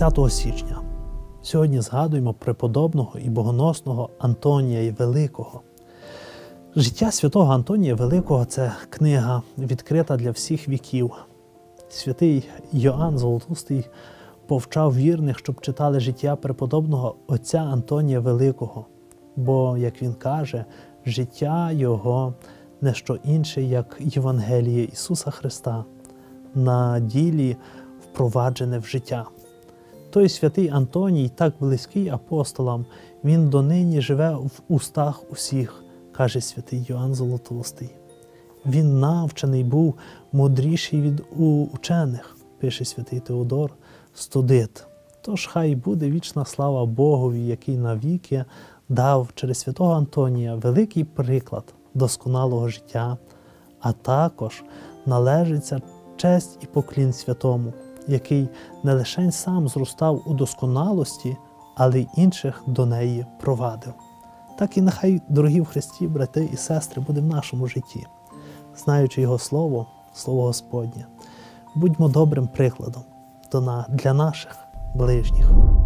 20 січня. Сьогодні згадуємо преподобного і богоносного Антонія Великого. Життя святого Антонія Великого – це книга, відкрита для всіх віків. Святий Йоанн Золотоустий повчав вірних, щоб читали життя преподобного отця Антонія Великого. Бо, як він каже, життя його не що інше, як Євангеліє Ісуса Христа, на ділі впроваджене в життя. Той святий Антоній, так близький апостолам, він донині живе в устах усіх, каже святий Йоанн Золотоустий. Він навчений був мудріший від учених, пише святий Теодор Студит. Тож хай буде вічна слава Богові, який навіки дав через святого Антонія великий приклад досконалого життя, а також належиться честь і поклін святому, який не лише сам зростав у досконалості, але й інших до неї провадив. Так і нехай, дорогі в Христі, брати і сестри, буде в нашому житті. Знаючи Його Слово, Слово Господнє, будьмо добрим прикладом для наших ближніх.